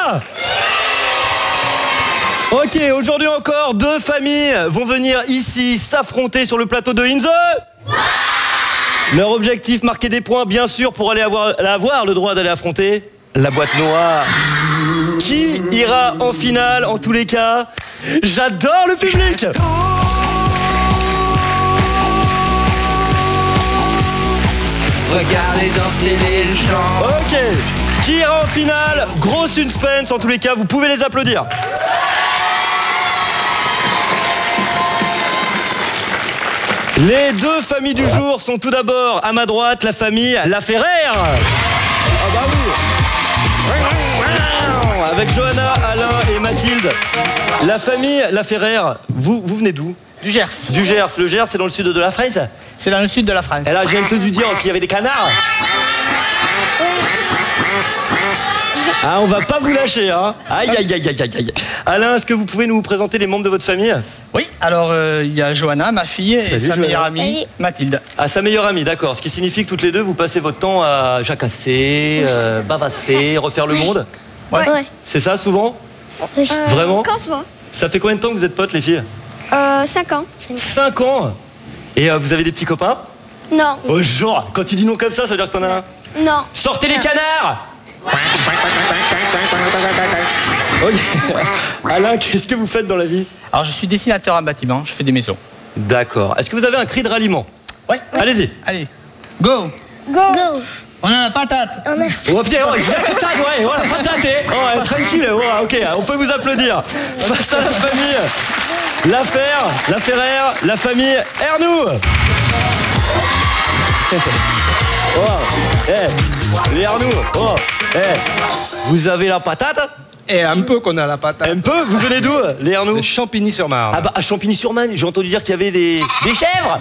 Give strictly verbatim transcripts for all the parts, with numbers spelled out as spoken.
Johanna. Ok, aujourd'hui encore, deux familles vont venir ici s'affronter sur le plateau de In The. Leur objectif, marquer des points, bien sûr, pour aller avoir, avoir le droit d'aller affronter la boîte noire. Qui ira en finale, en tous les cas? J'adore le public. Regardez danser les gens. Ok, qui ira en finale? Gros suspense, en tous les cas, vous pouvez les applaudir. Les deux familles du jour sont tout d'abord à ma droite, la famille Laferrer. Ah bah oui. Avec Johanna, Alain et Mathilde. La famille Laferrer, vous, vous venez d'où? Du Gers. Du Gers. Le Gers, c'est dans le sud de la France? C'est dans le sud de la France. Et là, je viens de te dire qu'il y avait des canards. Ah, on va pas vous lâcher, hein. Aïe, aïe, aïe, aïe, aïe. Alain, est-ce que vous pouvez nous présenter les membres de votre famille? Oui, alors il euh, y a Johanna, ma fille, et Salut, sa Johanna. meilleure amie, Mathilde. Ah, sa meilleure amie, d'accord. Ce qui signifie que toutes les deux, vous passez votre temps à jacasser, euh, bavasser, refaire le monde. Ouais. Ouais. C'est ça, souvent? Euh, Vraiment? Quand souvent. Ça fait combien de temps que vous êtes potes, les filles? Euh, cinq ans. Cinq ans. Et euh, vous avez des petits copains? Non. Oh, genre, quand tu dis non comme ça, ça veut dire que t'en as un? Non. Sortez les canards! Ok. Alain, qu'est-ce que vous faites dans la vie? Alors je suis dessinateur en bâtiment, je fais des maisons. D'accord. Est-ce que vous avez un cri de ralliement? Ouais. Allez-y. Allez, go. Go. Go. On a la patate. On a... Oh, Pierre, ouais, la patate, ouais, voilà, patate, eh. Oh, ouais, tranquille, ouais, ok, on peut vous applaudir. Face à la famille Laferre, Laferrer, la famille Ernoux. Oh, eh, les Ernoux, oh, eh, vous avez la patate? Et un peu qu'on a la patate. Un peu? Vous venez d'où, les Ernoux? De Champigny-sur-Marne. Ah bah, à Champigny-sur-Marne, j'ai entendu dire qu'il y avait des, des chèvres.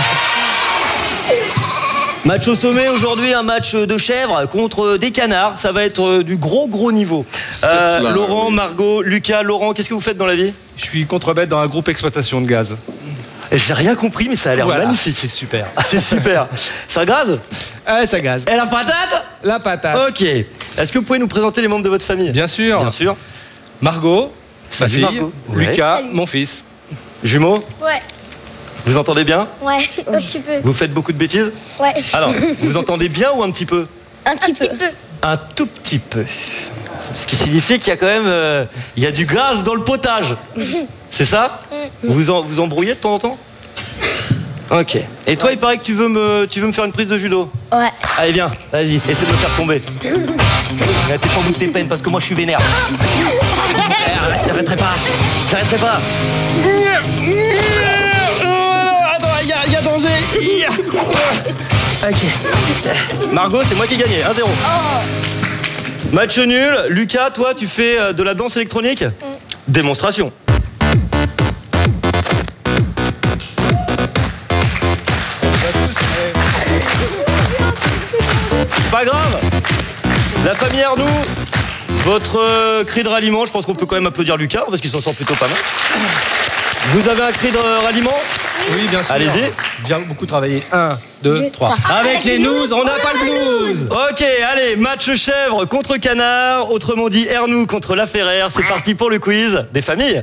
Match au sommet aujourd'hui, un match de chèvres contre des canards. Ça va être du gros gros niveau. Euh, cela, Laurent, oui. Margot, Lucas, Laurent, qu'est-ce que vous faites dans la vie? Je suis contremaître dans un groupe exploitation de gaz. J'ai rien compris, mais ça a l'air Voilà, magnifique. c'est super. Ah, c'est super. Ça gaze? Ah, ça gaze. Et la patate? La patate. Ok. Est-ce que vous pouvez nous présenter les membres de votre famille? Bien sûr. Bien sûr. Margot, sa Salut, fille. Margot. Ouais. Lucas, Salut. mon fils. Jumeaux? Ouais. Vous entendez bien? Ouais. Un petit peu. Vous faites beaucoup de bêtises? Ouais. Alors, vous entendez bien ou un petit peu? Un petit peu. Un tout petit peu. Ce qui signifie qu'il y a quand même euh, il y a du gaz dans le potage. C'est ça? Vous en, vous embrouillez de temps en temps? Ok. Et toi, il paraît que tu veux me, tu veux me faire une prise de judo? Ouais. Allez, viens, vas-y, essaie de me faire tomber. T'es pas au bout de tes peines parce que moi je suis vénère. Arrête, t'arrêterai pas. T'arrêterai pas. Attends, il y, a- y a danger. Ok. Margot, c'est moi qui ai gagné, un zéro. Match nul. Lucas, toi, tu fais euh, de la danse électronique? Démonstration. Pas grave. La famille Arnoux, votre euh, cri de ralliement, je pense qu'on peut quand même applaudir Lucas parce qu'il s'en sort plutôt pas mal. Vous avez un cri de ralliement? Oui, bien sûr. Allez-y. Bien beaucoup travaillé. Un, deux, trois. Avec les news, on n'a pas le blues. Ok, allez, match chèvre contre canard, autrement dit Ernoux contre Laferrer. C'est parti pour le quiz des familles.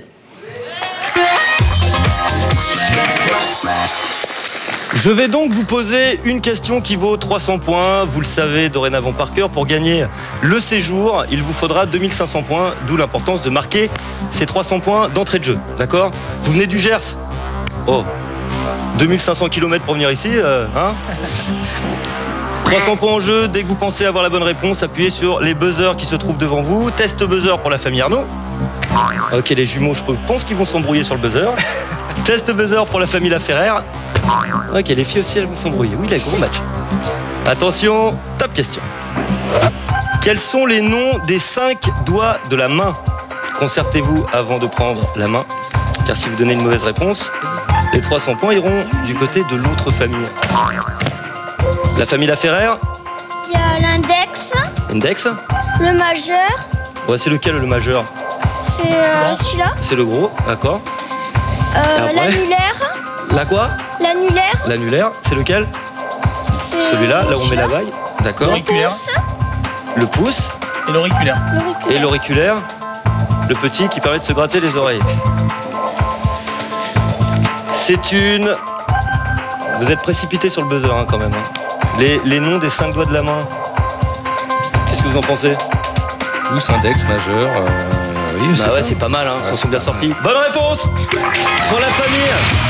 Je vais donc vous poser une question qui vaut trois cents points. Vous le savez dorénavant par cœur. Pour gagner le séjour, il vous faudra deux mille cinq cents points, d'où l'importance de marquer ces trois cents points d'entrée de jeu. D'accord? Vous venez du Gers? Oh, deux mille cinq cents kilomètres pour venir ici, euh, hein? trois cents points en jeu. Dès que vous pensez avoir la bonne réponse, appuyez sur les buzzers qui se trouvent devant vous. Test buzzer pour la famille Arnaud. Ok, les jumeaux, je pense qu'ils vont s'embrouiller sur le buzzer. Test buzzer pour la famille Laferrer. Ok, les filles aussi, elles vont s'embrouiller. Oui, là, gros match. Attention, top question. Quels sont les noms des cinq doigts de la main? Concertez-vous avant de prendre la main, car si vous donnez une mauvaise réponse, les trois cents points iront du côté de l'autre famille. La famille Laferrer. Il y a l'index, Index. le majeur, Ouais, c'est lequel le majeur? c'est euh, celui-là, C'est le gros, d'accord. euh, après l'annulaire, La quoi? l'annulaire, L'annulaire, c'est lequel? c'est Celui-là, là où on met la celui-là, bague. D'accord. le pouce, Le pouce. Et l'auriculaire. Et l'auriculaire, le petit qui permet de se gratter les oreilles. C'est une... Vous êtes précipité sur le buzzer hein, quand même. Hein. Les, les noms des cinq doigts de la main. Qu'est-ce que vous en pensez? Pouce, index, majeur. Euh, oui, Bah ouais, c'est pas mal, hein. Ils s'en sont bien sortis. Bonne réponse pour la famille.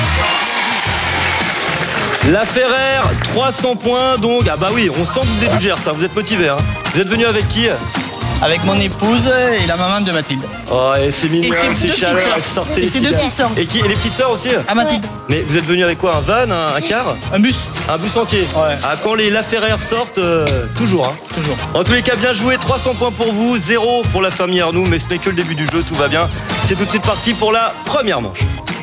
La Ferrer, trois cents points, donc... Ah bah oui, on sent que vous êtes du Gers, ça. Vous êtes motivé, hein. Vous êtes venu avec qui? Avec mon épouse et la maman de Mathilde. Oh, et c'est mignon, Et ses c'est deux petites chaleur, sœurs. sortez Et ses ici. deux petites sœurs. Et qui? Et les petites sœurs aussi? À Mathilde. Mais vous êtes venu avec quoi? Un van, un, un car? Un bus. Un bus entier? Ouais. Ah, quand les La Ferrer sortent, euh, toujours, hein. Toujours. En tous les cas, bien joué, trois cents points pour vous, zéro pour la famille Arnoux, mais ce n'est que le début du jeu, tout va bien. C'est tout de suite parti pour la première manche.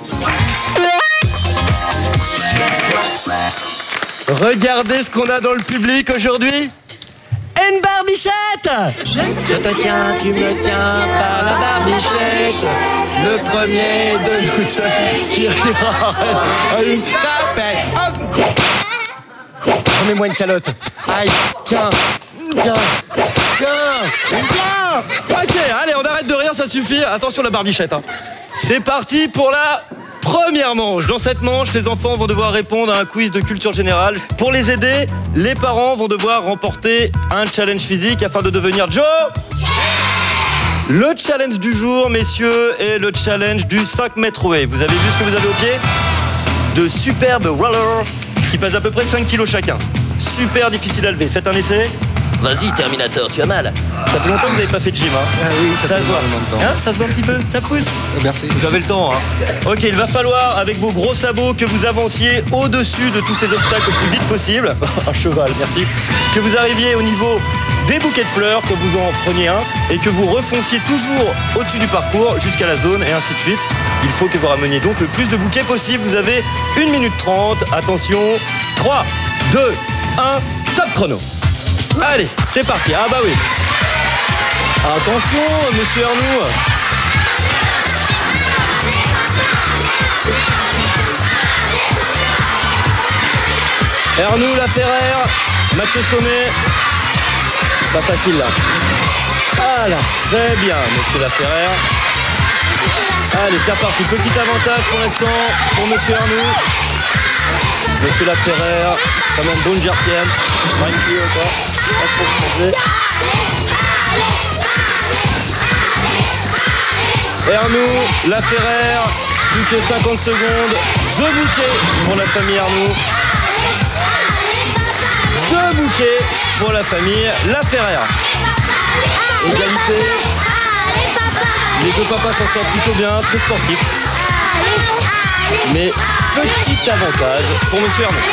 Regardez ce qu'on a dans le public aujourd'hui. Une barbichette! Je te tiens, tu me tiens par la barbichette. Le premier de nous deux qui rira à une tapette. Remets-moi une calotte. Aïe, tiens, tiens, tiens, tiens. Ok, allez, on arrête de rire, ça suffit. Attention la barbichette. Hein. C'est parti pour la première manche. Dans cette manche, les enfants vont devoir répondre à un quiz de culture générale. Pour les aider, les parents vont devoir remporter un challenge physique afin de devenir Joe. Le challenge du jour, messieurs, est le challenge du cinq mètres wave. Vous avez vu ce que vous avez au pied? De superbes rollers qui pèsent à peu près cinq kilos chacun. Super difficile à lever. Faites un essai. Vas-y, Terminator, tu as mal. Ça fait longtemps que vous n'avez pas fait de gym, hein? Ah oui, ça, Ça fait se voit. énormément de temps. Hein, ça se voit un petit peu? Ça pousse? Merci. Vous avez le temps, hein? Ok, il va falloir, avec vos gros sabots, que vous avanciez au-dessus de tous ces obstacles le plus vite possible. Un cheval, merci. Que vous arriviez au niveau des bouquets de fleurs, que vous en preniez un, et que vous refonciez toujours au-dessus du parcours jusqu'à la zone, et ainsi de suite. Il faut que vous rameniez donc le plus de bouquets possible. Vous avez une minute trente. Attention. trois, deux, un, top chrono. Allez, c'est parti. Ah bah oui. Attention, monsieur Arnoux. Arnoux, La Ferrer, Mathieu Sommet. Pas facile là. Voilà, très bien, monsieur La Ferrer. Allez, c'est reparti. Petit avantage pour l'instant pour monsieur Arnoux. Monsieur La Ferrer, quand même bonne gertienne. Magnifique encore. Pas trop changer. Arnoux, La Ferrer, plus que cinquante secondes. Deux bouquets pour la famille Arnoux. Deux bouquets pour la famille La Ferrer. Égalité. Les deux papas s'en sortent plutôt bien, très sportifs. Mais petit avantage pour monsieur Arnoux.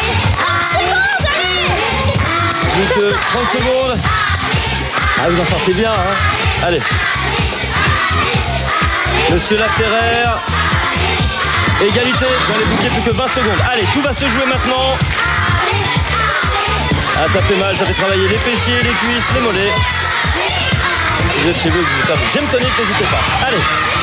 Plus que trente secondes. Ah, vous en sortez bien, hein. Allez. Monsieur La Ferrer. Égalité dans les bouquets, plus que vingt secondes. Allez, tout va se jouer maintenant. Ah, ça fait mal, ça fait travailler les fessiers, les cuisses, les mollets. Si vous êtes chez vous, vous tapez Gym Tonic, n'hésitez pas. Allez.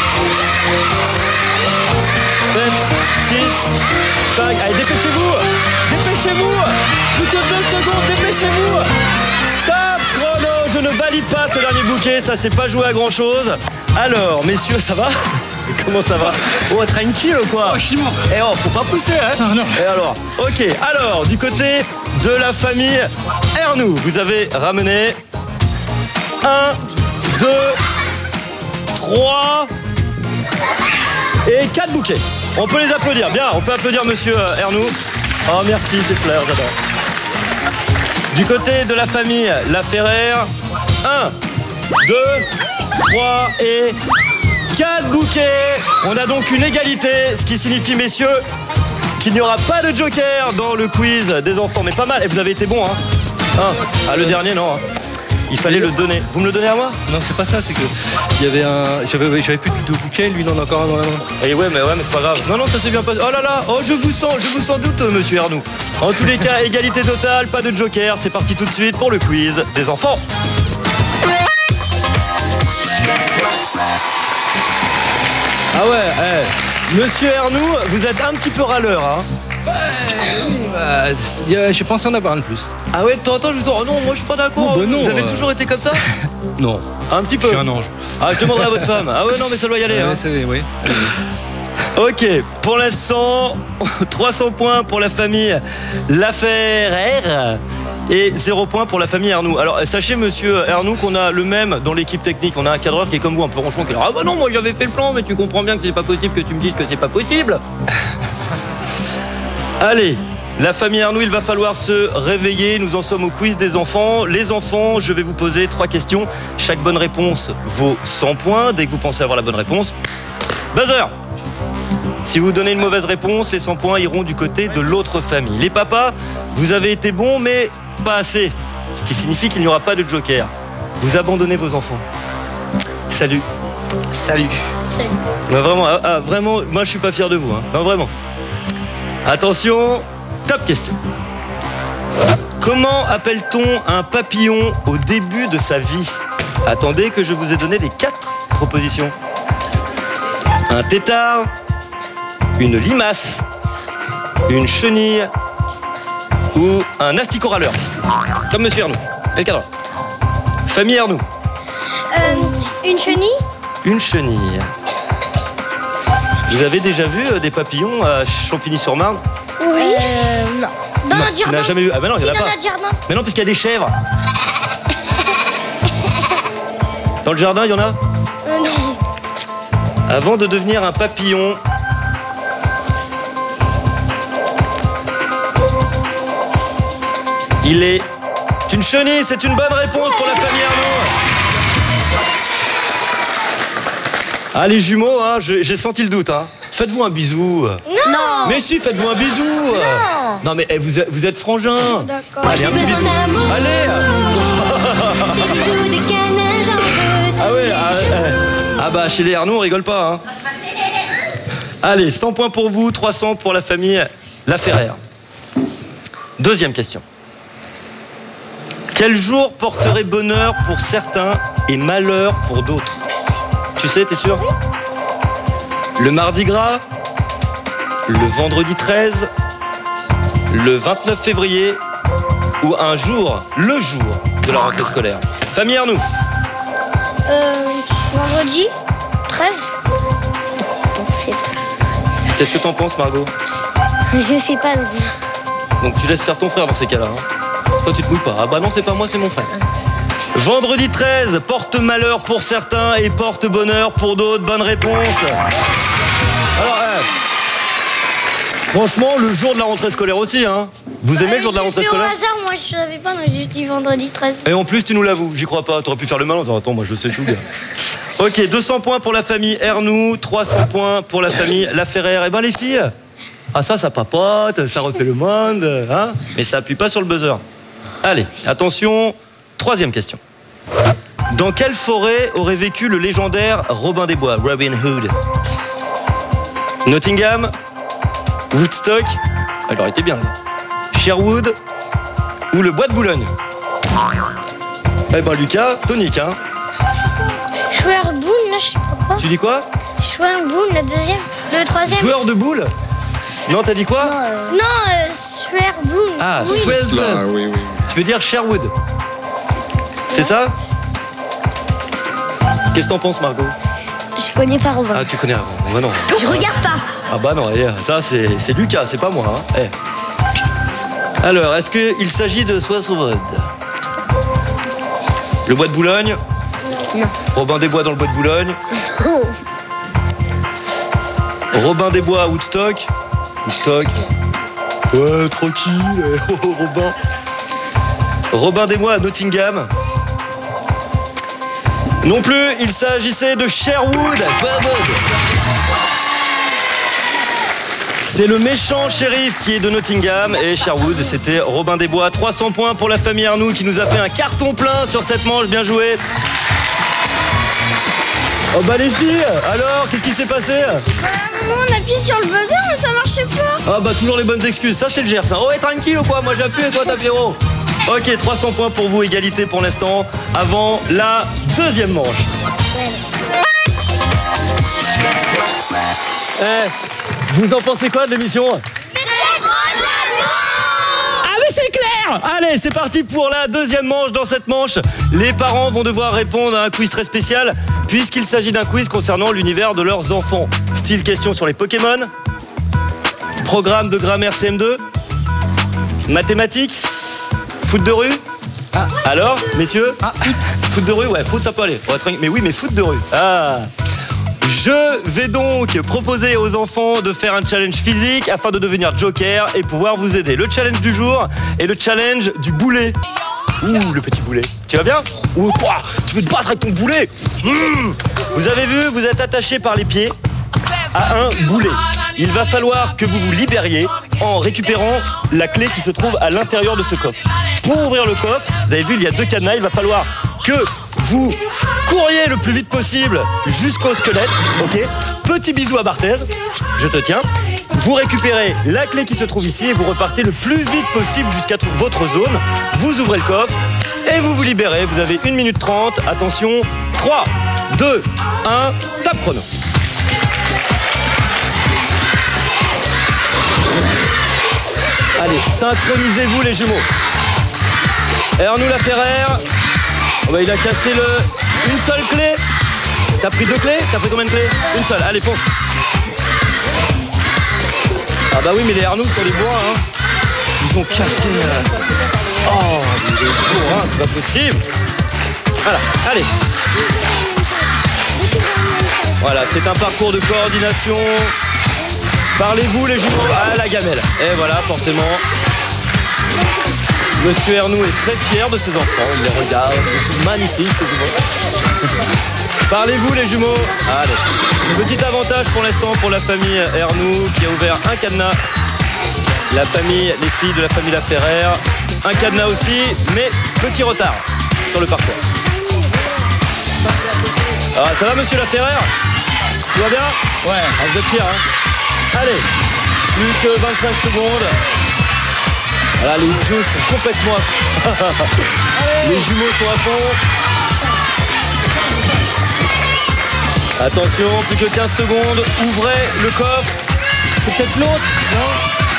sept, six, cinq. Allez, dépêchez-vous. Dépêchez-vous. Plus que deux secondes, dépêchez-vous. Top chrono. Je ne valide pas ce dernier bouquet, ça s'est pas joué à grand-chose. Alors, messieurs, ça va? Comment ça va? Oh, tranquille quoi. Oh, chimon. Eh oh, faut pas pousser, hein. Non, non. Et alors? Ok, alors, du côté de la famille Arnoux, vous avez ramené un, deux, trois et quatre bouquets. On peut les applaudir, bien, on peut applaudir monsieur Arnoux. Oh, merci, c'est clair, j'adore. Du côté de la famille La Ferrer, un, deux, trois et quatre bouquets. On a donc une égalité, ce qui signifie, messieurs, qu'il n'y aura pas de joker dans le quiz des enfants. Mais pas mal, et vous avez été bon, hein. Un. Ah, le dernier, non. Il fallait le donner. Vous me le donnez à moi? Non, c'est pas ça, c'est que il y avait un. J'avais, j'avais plus de bouquets, lui il en a encore un dans la main. Et ouais, mais ouais, mais c'est pas grave. Non, non, ça s'est bien passé. Oh là là, oh, je vous sens, je vous sens doute, monsieur Arnoux. En tous les cas, égalité totale, pas de joker. C'est parti tout de suite pour le quiz des enfants. Ah ouais, eh. Monsieur Arnoux, vous êtes un petit peu râleur, hein. Bah, je pensais en avoir un de plus. Ah ouais, de temps en temps, je vous sens. Oh non, moi je suis pas d'accord. Oh, bah non, vous avez euh... toujours été comme ça? Non. Un petit peu. Je suis un ange. Ah, je demanderai à votre femme. Ah ouais, non, mais ça doit y aller. Ouais, hein. c'est, oui. Ok, pour l'instant, trois cents points pour la famille Laferrère et zéro point pour la famille Arnoux. Alors, sachez, monsieur Arnoux, qu'on a le même dans l'équipe technique. On a un cadreur qui est comme vous, un peu ronchon, qui est là, ah bah non, moi j'avais fait le plan, mais tu comprends bien que c'est pas possible que tu me dises que c'est pas possible. Allez, la famille Arnoux, il va falloir se réveiller. Nous en sommes au quiz des enfants. Les enfants, je vais vous poser trois questions. Chaque bonne réponse vaut cent points. Dès que vous pensez avoir la bonne réponse, buzzer. Si vous donnez une mauvaise réponse, les cent points iront du côté de l'autre famille. Les papas, vous avez été bons, mais pas assez. Ce qui signifie qu'il n'y aura pas de joker. Vous abandonnez vos enfants. Salut. Salut. Salut. Non, vraiment, ah, ah, vraiment, moi je suis pas fier de vous. Hein. Non, vraiment. Attention, top question. Comment appelle-t-on un papillon au début de sa vie? Attendez que je vous ai donné les quatre propositions. Un tétard, une limace, une chenille ou un asticot râleur. Comme monsieur Arnoux. Et le cadre. Famille Arnoux. Euh, une chenille? Une chenille. Vous avez déjà vu euh, des papillons à Champigny-sur-Marne? Oui. Euh, non. Dans notre Tu jardin. n'as jamais vu? Ah ben non, il Si, n'y en a dans pas. notre jardin. Mais non, parce qu'il y a des chèvres. Dans le jardin, il y en a? Euh, non. Avant de devenir un papillon, il est une chenille. C'est une bonne réponse pour la famille Arnaud. Ah, les jumeaux, hein, je- j'ai senti le doute. Hein. Faites-vous un bisou. Non. Mais si, faites-vous un bisou. Non. Non, mais eh, vous, êtes- vous êtes frangins. D'accord. Allez, un petit bisou. Allez. Ah ouais, ah, ah, ah bah chez les Arnaud, on rigole pas. Hein. Allez, cent points pour vous, trois cents pour la famille Laferrère. Deuxième question. Quel jour porterait bonheur pour certains et malheur pour d'autres? Tu sais, t'es sûr? Le mardi gras, le vendredi treize, le vingt-neuf février ou un jour, le jour de la rentrée scolaire. Famille Arnoux. Euh, vendredi treize. C'est pas. Qu'est-ce que t'en penses, Margot? Je sais pas. Donc tu laisses faire ton frère dans ces cas-là. Hein. Toi, tu te mouilles pas. Ah bah non, c'est pas moi, c'est mon frère. Vendredi treize, porte malheur pour certains et porte bonheur pour d'autres. Bonne réponse. Alors, euh, franchement, le jour de la rentrée scolaire aussi. Hein. Vous aimez le jour de la rentrée J'ai fait scolaire? au hasard, moi je savais pas, donc j'ai dit vendredi treize. Et en plus, tu nous l'avoues. J'y crois pas. T'aurais pu faire le malin. Attends, moi, je sais tout bien. Ok, deux cents points pour la famille Arnoux, trois cents points pour la famille Laferrère. Eh ben, les filles, ah ça, ça papote, ça refait le monde, hein, mais ça appuie pas sur le buzzer. Allez, attention, troisième question. Dans quelle forêt aurait vécu le légendaire Robin des Bois, Robin Hood? Nottingham, Woodstock, elle aurait été bien, Sherwood ou le Bois de Boulogne? Eh ben Lucas, tonique, hein. Schwerboon, là, je sais pas quoi. Tu dis quoi? Schwerboon, la deuxième. Le troisième. Joueur de boules? Non, t'as dit quoi? Non, euh, non euh, Schwerboon. Ah, oui. Sherwood. Ah, oui, oui. Tu veux dire Sherwood? C'est ça? Qu'est-ce que t'en penses, Margot? Je connais pas Robin. Ah, tu connais avant. Bah non. Je regarde pas. Ah bah non, eh, ça c'est c'est Lucas, c'est pas moi. Hein. Eh. Alors, est-ce qu'il s'agit de Sherwood? Le Bois de Boulogne? Non. Robin des Bois dans le Bois de Boulogne? Oh. Robin des Bois à Woodstock? Woodstock? Ouais, tranquille, oh, oh, Robin. Robin des Bois à Nottingham? Non plus, il s'agissait de Sherwood. Sherwood. C'est le méchant shérif qui est de Nottingham et Sherwood, c'était Robin des Bois. trois cents points pour la famille Arnoux qui nous a fait un carton plein sur cette manche. Bien joué. Oh bah les filles, alors, qu'est-ce qui s'est passé? Nous, on appuie sur le buzzer, mais ça marchait pas. Ah bah toujours les bonnes excuses, ça c'est le Gers. Hein. Oh, et tranquille ou quoi? Moi j'appuie et toi t'appuies. Ok, trois cents points pour vous, égalité pour l'instant, avant la deuxième manche. Eh, vous en pensez quoi de l'émission? C'est trop Joker. Allez, c'est parti pour la deuxième manche. Dans cette manche, les parents vont devoir répondre à un quiz très spécial puisqu'il s'agit d'un quiz concernant l'univers de leurs enfants. Style question sur les Pokémon, programme de grammaire C M deux, mathématiques, foot de rue. Ah. Alors, messieurs, ah. foot, foot de rue, ouais, foot ça peut aller. Mais oui, mais foot de rue. Ah. Je vais donc proposer aux enfants de faire un challenge physique afin de devenir joker et pouvoir vous aider. Le challenge du jour est le challenge du boulet. Ouh, le petit boulet. Tu vas bien? Ouh, quoi? Tu veux te battre avec ton boulet? mmh. Vous avez vu, vous êtes attaché par les pieds à un boulet. Il va falloir que vous vous libériez en récupérant la clé qui se trouve à l'intérieur de ce coffre. Pour ouvrir le coffre, vous avez vu, il y a deux cadenas. Il va falloir que vous couriez le plus vite possible jusqu'au squelette. Ok. Petit bisou à Barthez. Je te tiens. Vous récupérez la clé qui se trouve ici et vous repartez le plus vite possible jusqu'à votre zone. Vous ouvrez le coffre et vous vous libérez. Vous avez une minute trente. Attention. trois, deux, un. Top chrono. Allez, synchronisez-vous les jumeaux. Ernou Laferrère. Oh bah, il a cassé le... une seule clé. T'as pris deux clés? T'as pris combien de clés? Une seule. Allez, fonce. Ah bah oui, mais les Ernou sont des bourrins, hein. Ils ont cassé... Euh... Oh, les bourrins, c'est pas possible. Voilà, allez. Voilà, c'est un parcours de coordination. Parlez-vous les jumeaux? Ah, la gamelle. Et voilà, forcément. Monsieur Ernou est très fier de ses enfants. On les regarde. Magnifique, ces jumeaux. Parlez-vous les jumeaux? Allez. Petit avantage pour l'instant pour la famille Ernou qui a ouvert un cadenas. La famille, les filles de la famille Laferrère. Un cadenas aussi, mais petit retard sur le parcours. Ah, ça va monsieur Laferrère? Tout va bien? Ouais. Ah, vous êtes fiers, hein? Allez, plus que vingt-cinq secondes. Voilà, les jeux sont complètement à fond. Les jumeaux sont à fond. Attention, plus que quinze secondes. Ouvrez le coffre. C'est peut-être l'autre, non?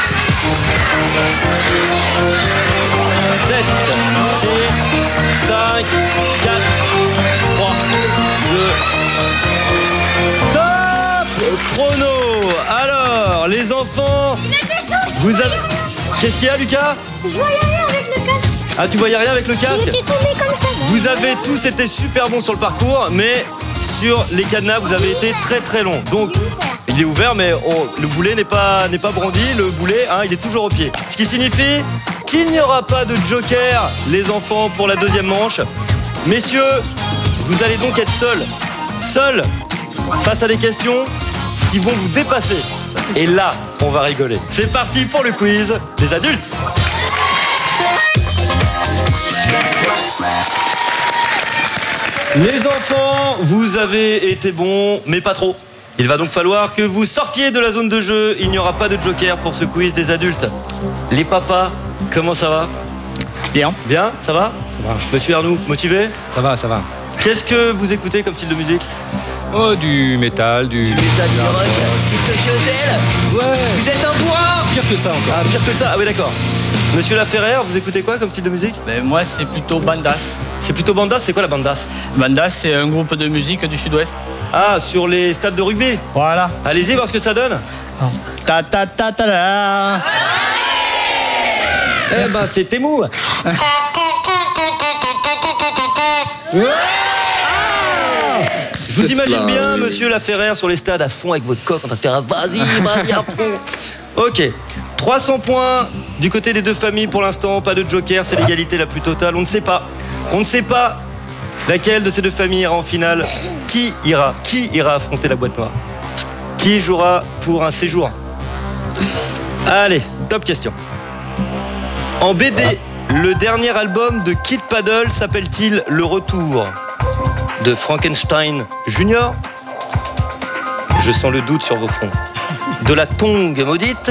sept, six, cinq, quatre, trois, deux. Top chrono. Alors, les enfants, vous avez... Qu'est-ce qu'il y a, Lucas? Je voyais rien avec le casque. Ah, tu voyais rien avec le casque? Il était tombé comme ça. Vous avez tous été super bons sur le parcours, mais sur les cadenas, vous avez été très très long. Donc, il est ouvert, mais oh, le boulet n'est pas, n'est pas brandi. Le boulet, hein, il est toujours au pied. Ce qui signifie qu'il n'y aura pas de joker, les enfants, pour la deuxième manche. Messieurs, vous allez donc être seuls. Seuls face à des questions qui vont vous dépasser. Et là, on va rigoler. C'est parti pour le quiz des adultes. Les enfants, vous avez été bons, mais pas trop. Il va donc falloir que vous sortiez de la zone de jeu. Il n'y aura pas de joker pour ce quiz des adultes. Les papas, comment ça va? Bien. Bien, ça va? Ça va. Monsieur Arnoux, motivé? Ça va, ça va. Qu'est-ce que vous écoutez comme style de musique? Oh, du métal, du... Du métal, du rock, style Tokyo Hotel. Ouais. Vous êtes un bois. Pire que ça encore. Ah, pire que ça? Ah oui, d'accord. Monsieur Laferrère, vous écoutez quoi comme style de musique? Ben, moi, c'est plutôt Bandas. C'est plutôt Bandas, c'est quoi la Bandas? Bandas, c'est un groupe de musique du sud-ouest. Ah, sur les stades de rugby? Voilà. Allez-y, voir ce que ça donne. Ta ta ta ta ta. Eh ben, c'était mou. Je vous imagine bien, monsieur Laferrère, sur les stades à fond avec votre coq en train de faire un vas-y, vas-y, à fond. Ok, trois cents points du côté des deux familles pour l'instant, pas de joker, c'est l'égalité la plus totale. On ne sait pas, on ne sait pas laquelle de ces deux familles ira en finale. Qui ira, qui ira affronter la boîte noire? Qui jouera pour un séjour? Allez, top question. En B D, le dernier album de Kid Paddle s'appelle-t-il Le Retour de Frankenstein Junior? Je sens le doute sur vos fronts. De la tongue maudite?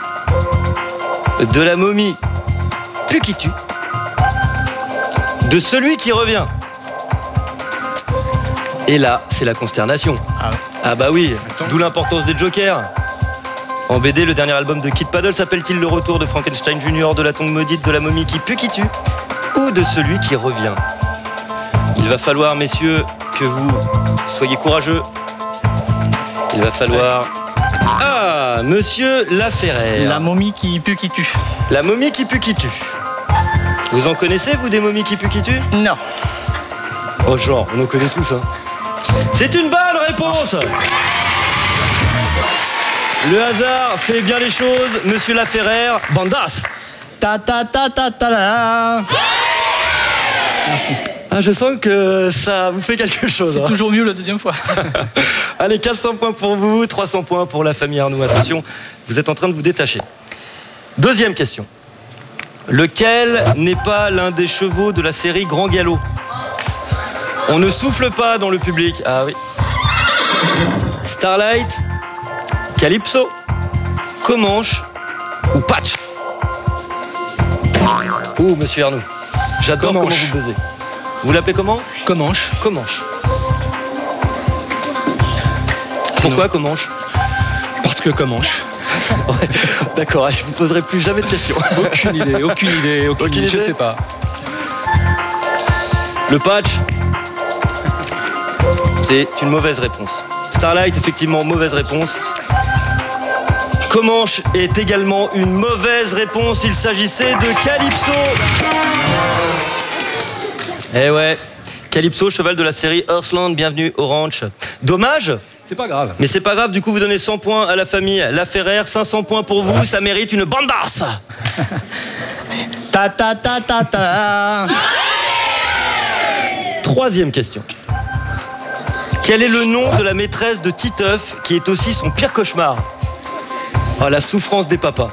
De la momie Pukitu? De celui qui revient? Et là, c'est la consternation. Ah, ouais. Ah bah oui, d'où l'importance des jokers. En B D, le dernier album de Kid Paddle s'appelle-t-il Le Retour de Frankenstein Junior, de la tombe maudite, de la momie qui pue qui tue, ou de celui qui revient? Il va falloir, messieurs, que vous soyez courageux. Il va falloir... Ah, monsieur Laferrère. La momie qui pue qui tue. La momie qui pue qui tue. Vous en connaissez, vous, des momies qui puent qui tuent? Non. Oh, genre, on en connaît tous, hein. C'est une bonne réponse. Le hasard fait bien les choses. Monsieur Laferrère, bandas. Ta ta ta ta ta la. Merci. Ah, je sens que ça vous fait quelque chose. C'est hein. toujours mieux la deuxième fois. Allez, quatre cents points pour vous, trois cents points pour la famille Arnoux. Attention, vous êtes en train de vous détacher. Deuxième question. Lequel n'est pas l'un des chevaux de la série Grand Galop? On ne souffle pas dans le public. Ah oui. Starlight, Calypso, Comanche ou Patch? Oh, monsieur Arnoux, j'adore comment Comanche. vous buzzez. Vous l'appelez comment? Comanche. Comanche. Pourquoi Comanche? Parce que Comanche. Ouais, d'accord, je ne vous poserai plus jamais de questions. Aucune idée, aucune idée, aucune, Aucune idée, je idée. sais pas. Le Patch, c'est une mauvaise réponse. Starlight, effectivement, mauvaise réponse. Comanche est également une mauvaise réponse. Il s'agissait de Calypso. Eh ouais, Calypso, cheval de la série Earthland, bienvenue au ranch. Dommage, C'est pas grave. mais c'est pas grave, du coup vous donnez cent points à la famille Laferrère, cinq cents points pour vous, ça mérite une bandasse. Ta ta ta ta ta la. Troisième question. Quel est le nom de la maîtresse de Titeuf qui est aussi son pire cauchemar? Oh, la souffrance des papas.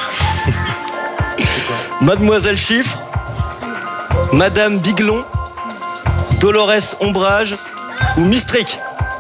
Mademoiselle Chiffre, Madame Biglon, Dolores Ombrage ou Mistrick?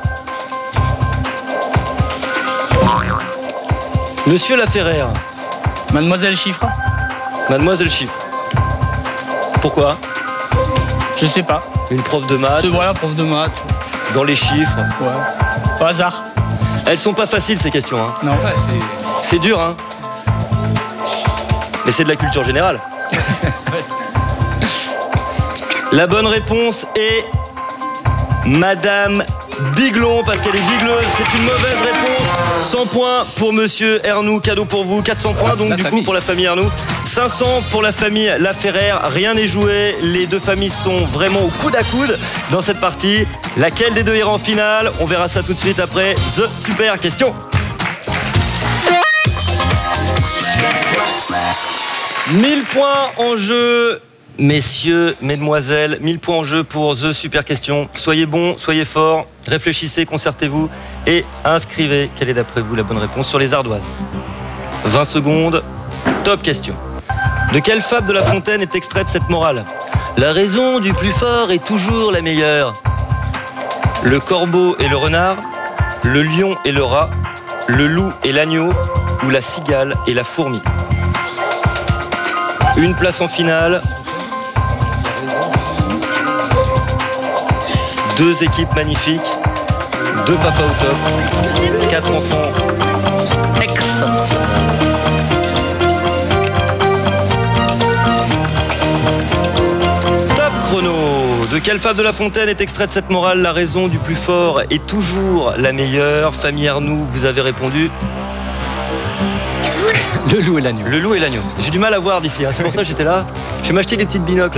Monsieur Laferrère. Mademoiselle Chiffre. Mademoiselle Chiffre. Pourquoi? Je sais pas. Une prof de maths, C'est voilà, prof de maths. dans les chiffres. Ouais. Au hasard. Elles sont pas faciles ces questions, hein. Non. Ouais, c'est... C'est dur, hein. Mais c'est de la culture générale. La bonne réponse est Madame Biglon, parce qu'elle est bigleuse. C'est une mauvaise réponse. cent points pour Monsieur Arnoux, cadeau pour vous. quatre cents points donc La du famille. coup pour la famille Arnoux. cinq cents pour la famille Laferrère. Rien n'est joué. Les deux familles sont vraiment au coude à coude dans cette partie. Laquelle des deux ira en finale? On verra ça tout de suite après The Super Question. mille points en jeu, messieurs, mesdemoiselles, mille points en jeu pour The Super Question. Soyez bons, soyez forts, réfléchissez, concertez-vous et inscrivez quelle est d'après vous la bonne réponse sur les ardoises. vingt secondes, top question. De quelle fable de La Fontaine est extraite cette morale? La raison du plus fort est toujours la meilleure. Le corbeau et le renard, le lion et le rat, le loup et l'agneau ou la cigale et la fourmi? Une place en finale. Deux équipes magnifiques. Deux papas au top. Quatre enfants. Exceptionnels. Top chrono. De quelle fable de La Fontaine est extraite cette morale? La raison du plus fort est toujours la meilleure. Famille Arnoux, vous avez répondu. Le loup et l'agneau. Le loup et l'agneau. J'ai du mal à voir d'ici, hein. C'est pour ça que j'étais là. Je vais m'acheter des petites binocles.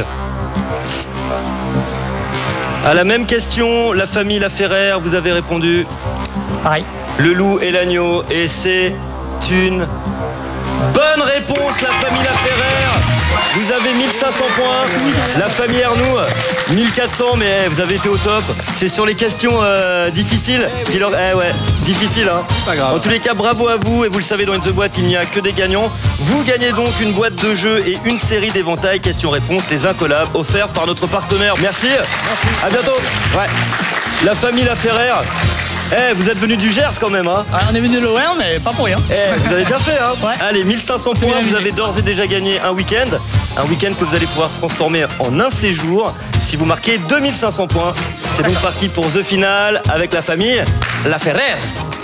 À la même question, la famille Laferrère, vous avez répondu Pareil. le loup et l'agneau. Et c'est une bonne réponse, la famille Laferrère. Vous avez mille cinq cents points. La famille Arnoux, mille quatre cents, mais vous avez été au top. C'est sur les questions euh, difficiles. Qui leur... Eh ouais, difficile, hein. Pas grave. En tous les cas, bravo à vous. Et vous le savez, dans It's the Boîte, il n'y a que des gagnants. Vous gagnez donc une boîte de jeux et une série d'éventails questions-réponses, les incollables, offerts par notre partenaire. Merci. Merci. À bientôt. Ouais. La famille Laferrère. Eh, vous êtes venus du Gers quand même, hein. Ah, on est venu de loin, mais pas pour rien. Eh, vous avez bien fait, hein. Ouais. Allez, mille cinq cents bien points, vous amusé. avez d'ores et déjà gagné un week-end. Un week-end que vous allez pouvoir transformer en un séjour si vous marquez deux mille cinq cents points. C'est donc parti pour The Finale avec la famille Laferrère.